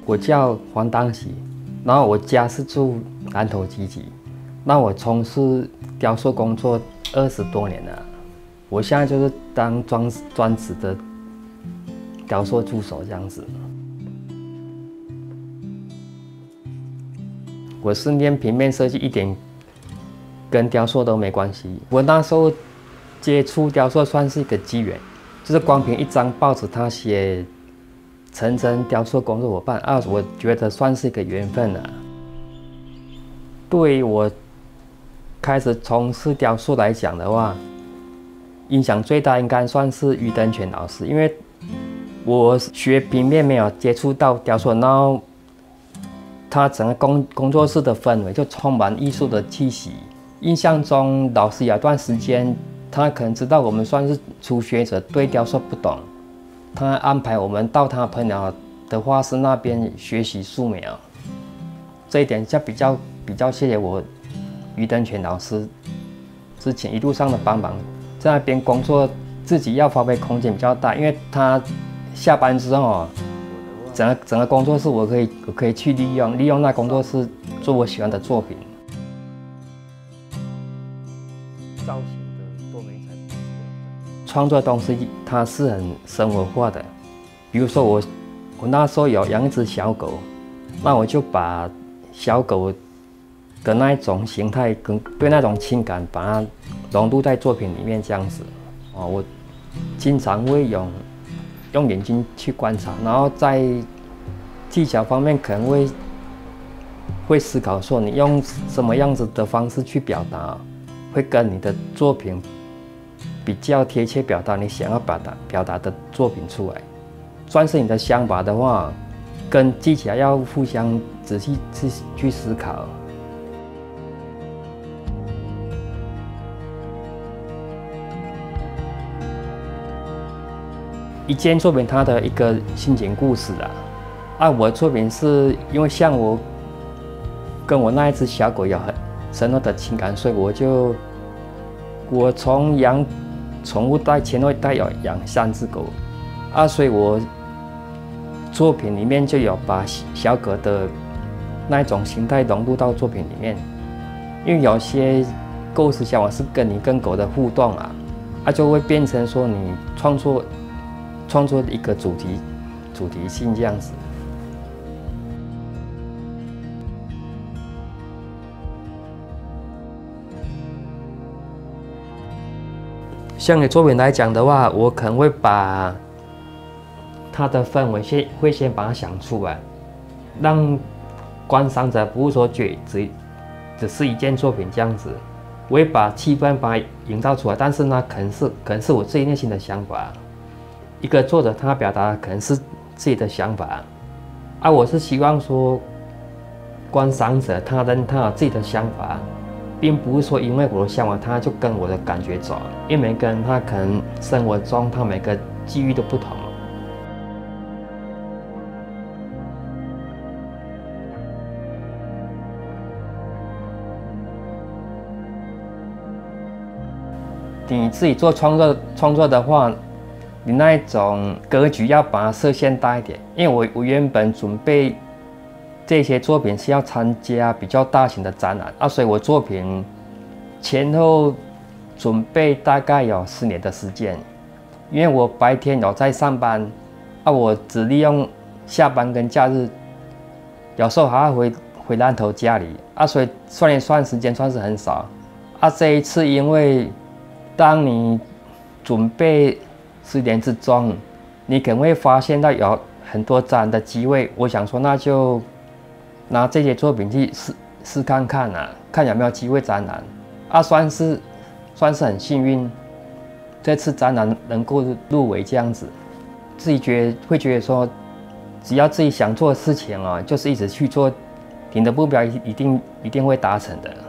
我叫黄当喜，然后我家是住南投集集，那我从事雕塑工作20多年了，我现在就是当专职的雕塑助手这样子。我是念平面设计，一点跟雕塑都没关系。我那时候接触雕塑算是一个机缘，就是光凭一张报纸，他写陈真雕塑工作伙伴啊，我觉得算是一个缘分了。对于我开始从事雕塑来讲的话，影响最大应该算是于登全老师，因为我学平面没有接触到雕塑，然后他整个工作室的氛围就充满艺术的气息。印象中，老师有一段时间，他可能知道我们算是初学者，对雕塑不懂，他安排我们到他朋友的画室那边学习素描。这一点就比较谢谢我于登全老师之前一路上的帮忙。在那边工作，自己要发挥空间比较大，因为他下班之后，整个工作室我可以去利用那工作室做我喜欢的作品。造型的多媒材创作的东西，它是很生活化的。比如说我那时候有养一只小狗，那我就把小狗的那一种形态跟对那种情感，把它融入在作品里面这样子。我经常会用眼睛去观察，然后在技巧方面可能会思考说你用什么样子的方式去表达，会跟你的作品比较贴切，表达你想要表达的作品出来。算是你的想法的话，跟技巧要互相仔细去思考。一件作品它的一个心情故事啊，我的作品是因为像我跟我那一只小狗有很深厚的情感，所以我从养宠物前后代有养3只狗啊，所以我作品里面就有把小狗的那一种形态融入到作品里面。因为有些构思想法是跟狗的互动啊，就会变成说你创作的一个主题性这样子。像你作品来讲的话，我可能会把它的氛围先把它想出来，让观赏者不是说只是一件作品这样子。我会把气氛把它营造出来，但是呢，可能是我自己内心的想法。一个作者他表达可能是自己的想法，我是希望说观赏者他有自己的想法，并不是说因为我的想法他就跟我的感觉走，因为每个人他可能生活中他每个际遇都不同。你自己做创作的话，你那一种格局要把它设限大一点，因为我原本准备这些作品是要参加比较大型的展览所以我作品前后准备大概有4年的时间，因为我白天有在上班我只利用下班跟假日，有时候还要回南投家里所以算一算时间算是很少这一次因为当你准备10年之中，你可能会发现到有很多展览的机会。我想说，那就拿这些作品去试看看看有没有机会展览算是很幸运，这次展览能够入围这样子。自己会觉得说，只要自己想做的事情就是一直去做，你的目标一定会达成的。